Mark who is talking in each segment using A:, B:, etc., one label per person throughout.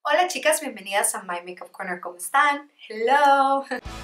A: Hola chicas, bienvenidas a My Makeup Corner, ¿cómo están? Hello!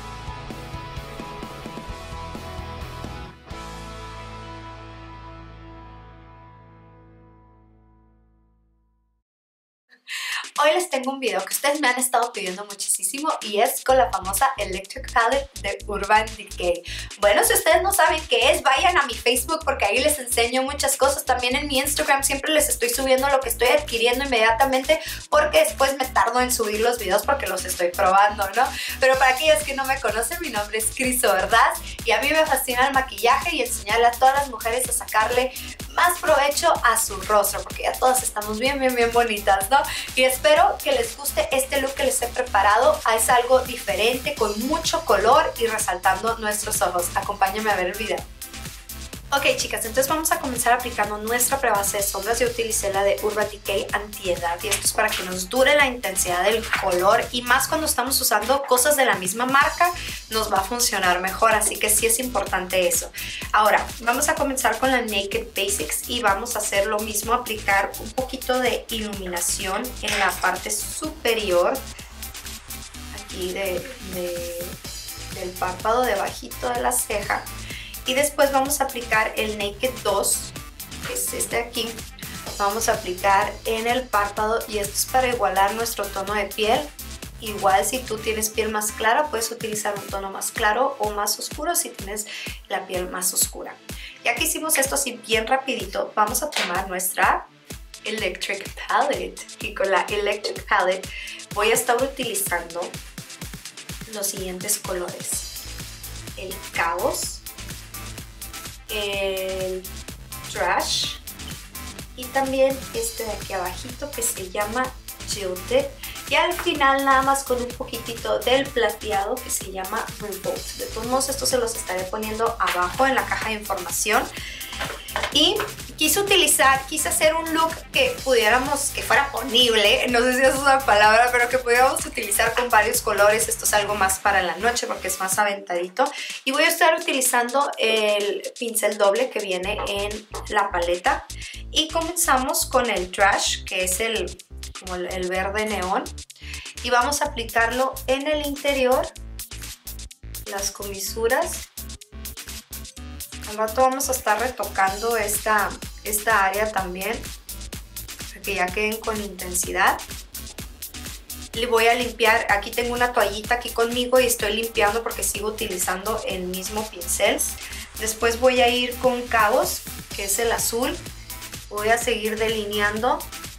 A: Hoy les tengo un video que ustedes me han estado pidiendo muchísimo y es con la famosa Electric Palette de Urban Decay. Bueno, si ustedes no saben qué es, vayan a mi Facebook porque ahí les enseño muchas cosas. También en mi Instagram siempre les estoy subiendo lo que estoy adquiriendo inmediatamente porque después me tardo en subir los videos porque los estoy probando, ¿no? Pero para aquellas que no me conocen, mi nombre es Criso, ¿verdad? Y a mí me fascina el maquillaje y enseñarle a todas las mujeres a sacarle más provecho a su rostro porque ya todas estamos bien bonitas, ¿no? Y espero que les guste este look que les he preparado. Es algo diferente, con mucho color y resaltando nuestros ojos. Acompáñenme a ver el video. Ok chicas, entonces vamos a comenzar aplicando nuestra prebase de sombras. Yo utilicé la de Urban Decay Anti-Edad y esto es para que nos dure la intensidad del color y más cuando estamos usando cosas de la misma marca nos va a funcionar mejor, así que sí es importante eso. Ahora vamos a comenzar con la Naked Basics y vamos a hacer lo mismo, aplicar un poquito de iluminación en la parte superior aquí del párpado, debajito de la ceja. Y después vamos a aplicar el Naked 2, que es este de aquí. Vamos a aplicar en el párpado y esto es para igualar nuestro tono de piel. Igual si tú tienes piel más clara, puedes utilizar un tono más claro o más oscuro si tienes la piel más oscura. Ya que hicimos esto así bien rapidito, vamos a tomar nuestra Electric Palette. Y con la Electric Palette voy a estar utilizando los siguientes colores. El Caos, el Trash y también este de aquí abajito que se llama Jilted, y al final nada más con un poquitito del plateado que se llama Revolt. De todos modos estos se los estaré poniendo abajo en la caja de información. Y quise hacer un look que fuera ponible, no sé si es una palabra, pero que pudiéramos utilizar con varios colores. Esto es algo más para la noche porque es más aventadito. Y voy a estar utilizando el pincel doble que viene en la paleta. Y comenzamos con el Trash, que es como el verde neón. Y vamos a aplicarlo en el interior, las comisuras. Al rato vamos a estar retocando esta área también para que ya queden con intensidad. Le voy a limpiar, aquí tengo una toallita aquí conmigo y estoy limpiando porque sigo utilizando el mismo pincel. Después voy a ir con Caos, que es el azul. Voy a seguir delineando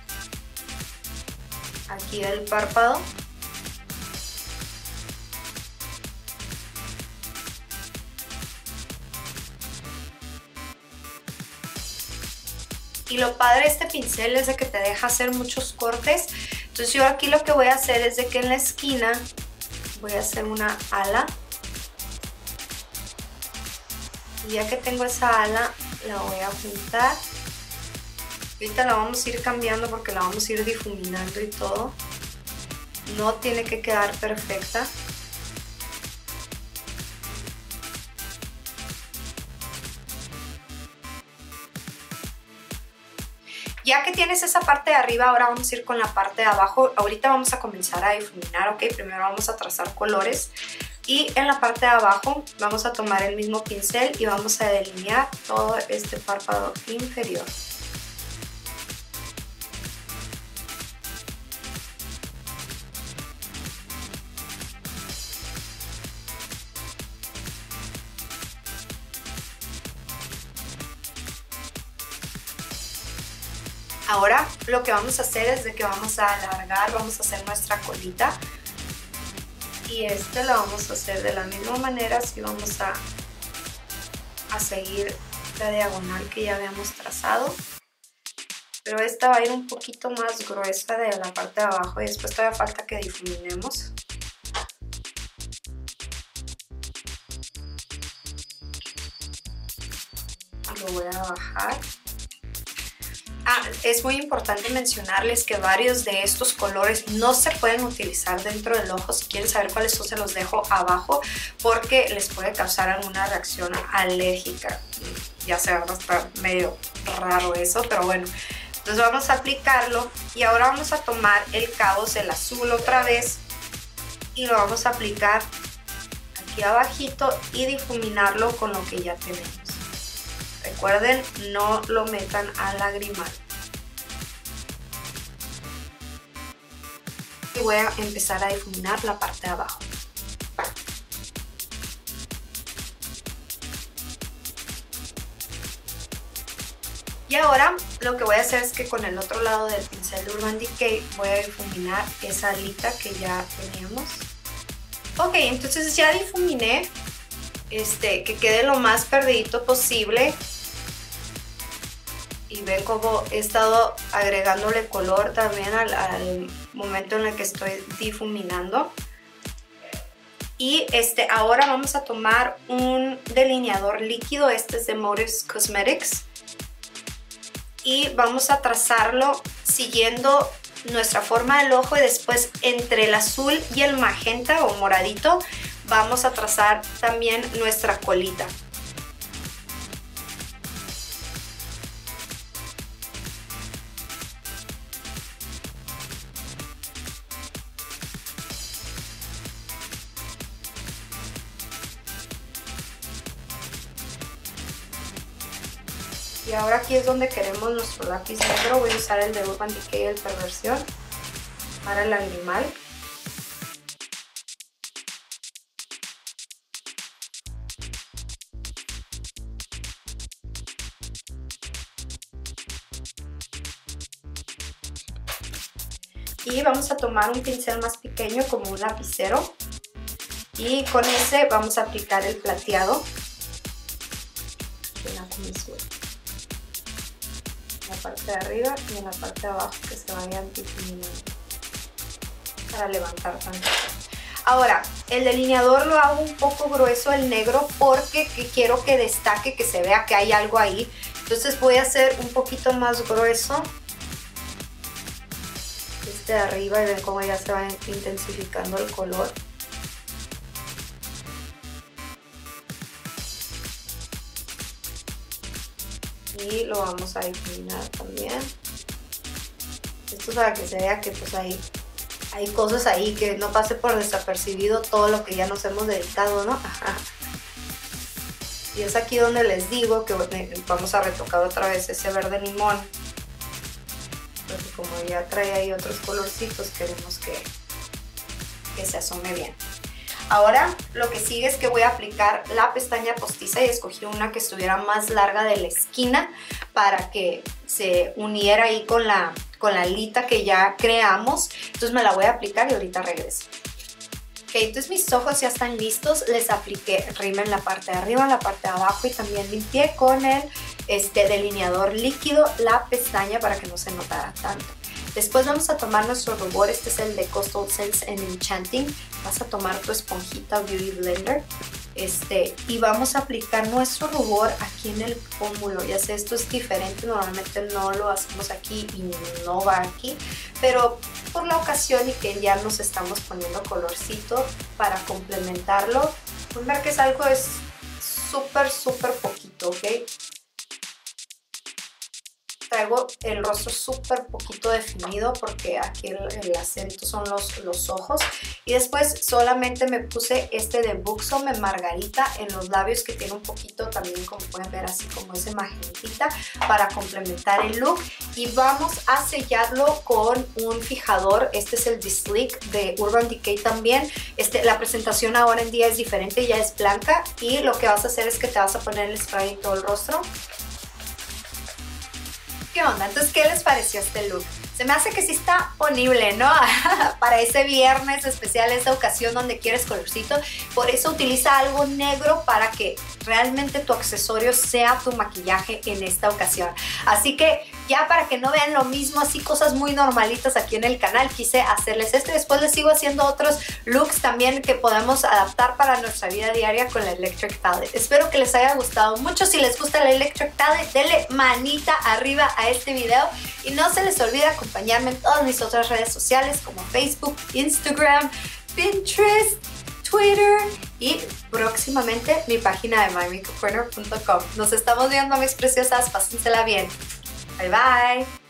A: aquí el párpado. Y lo padre de este pincel es de que te deja hacer muchos cortes. Entonces yo aquí lo que voy a hacer es de que en la esquina voy a hacer una ala. Y ya que tengo esa ala, la voy a juntar. Ahorita la vamos a ir cambiando porque la vamos a ir difuminando y todo. No tiene que quedar perfecta. Ya que tienes esa parte de arriba, ahora vamos a ir con la parte de abajo. Ahorita vamos a comenzar a difuminar, ¿ok? Primero vamos a trazar colores. Y en la parte de abajo vamos a tomar el mismo pincel y vamos a delinear todo este párpado inferior. Ahora lo que vamos a hacer es de que vamos a alargar, vamos a hacer nuestra colita y lo vamos a hacer de la misma manera, así vamos a seguir la diagonal que ya habíamos trazado, pero esta va a ir un poquito más gruesa de la parte de abajo y después todavía falta que difuminemos. Lo voy a bajar. Es muy importante mencionarles que varios de estos colores no se pueden utilizar dentro del ojo. Si quieren saber cuáles son, se los dejo abajo porque les puede causar alguna reacción alérgica. Ya se va a estar medio raro eso, pero bueno. Entonces vamos a aplicarlo y ahora vamos a tomar el Cabos, el azul otra vez, y lo vamos a aplicar aquí abajito y difuminarlo con lo que ya tenemos. Recuerden, no lo metan al lagrimal. Y voy a empezar a difuminar la parte de abajo. Y ahora lo que voy a hacer es que con el otro lado del pincel de Urban Decay voy a difuminar esa alita que ya teníamos. Ok, entonces ya difuminé, que quede lo más perdidito posible. Y ven cómo he estado agregándole color también al momento en el que estoy difuminando. Y ahora vamos a tomar un delineador líquido, este es de Motives Cosmetics. Y vamos a trazarlo siguiendo nuestra forma del ojo y después entre el azul y el magenta o moradito vamos a trazar también nuestra colita. Y ahora aquí es donde queremos nuestro lápiz negro. Voy a usar el de Urban Decay, el Perversión, para el lagrimal. Y vamos a tomar un pincel más pequeño como un lapicero. Y con ese vamos a aplicar el plateado en la comisura. En la parte de arriba y en la parte de abajo, que se vayan difuminando para levantar tantito. Ahora, el delineador lo hago un poco grueso, el negro, porque quiero que destaque, que se vea que hay algo ahí. Entonces voy a hacer un poquito más grueso de arriba y ven cómo ya se va intensificando el color. Y lo vamos a difuminar también. Esto es para que se vea que pues hay cosas ahí, que no pase por desapercibido todo lo que ya nos hemos dedicado, ¿no? Ajá. Y es aquí donde les digo que vamos a retocar otra vez ese verde limón, porque como ya trae ahí otros colorcitos, queremos que se asome bien. Ahora lo que sigue es que voy a aplicar la pestaña postiza y escogí una que estuviera más larga de la esquina para que se uniera ahí con la alita que ya creamos. Entonces me la voy a aplicar y ahorita regreso. Ok, entonces mis ojos ya están listos. Les apliqué rímel en la parte de arriba, en la parte de abajo y también limpié con el delineador líquido la pestaña para que no se notara tanto. Después vamos a tomar nuestro rubor, este es el de Coastal Scents and Enchanting. Vas a tomar tu esponjita Beauty Blender y vamos a aplicar nuestro rubor aquí en el pómulo. Ya sé, esto es diferente, normalmente no lo hacemos aquí y no va aquí, pero por la ocasión y que ya nos estamos poniendo colorcito para complementarlo, pueden ver que es algo súper poquito, ¿ok? Traigo el rostro súper poquito definido porque aquí el acento son los ojos. Y después solamente me puse de Buxom en Margarita en los labios, que tiene un poquito también, como pueden ver, así como ese magentita para complementar el look. Y vamos a sellarlo con un fijador. Este es el Sleek de Urban Decay también. La presentación ahora en día es diferente, ya es blanca. Y lo que vas a hacer es que te vas a poner el spray en todo el rostro. ¿Qué onda? Entonces, ¿qué les pareció este look? Se me hace que sí está ponible, ¿no? Para ese viernes especial, esa ocasión donde quieres colorcito. Por eso utiliza algo negro para que realmente tu accesorio sea tu maquillaje en esta ocasión. Así que ya para que no vean lo mismo, así cosas muy normalitas aquí en el canal, quise hacerles esto y después les sigo haciendo otros looks también que podemos adaptar para nuestra vida diaria con la Electric Palette. Espero que les haya gustado mucho. Si les gusta la Electric Palette, denle manita arriba a este video y no se les olvide acompañarme en todas mis otras redes sociales como Facebook, Instagram, Pinterest, Twitter y próximamente mi página de mymakeup corner.com. Nos estamos viendo, mis preciosas, pásensela bien. Bye bye.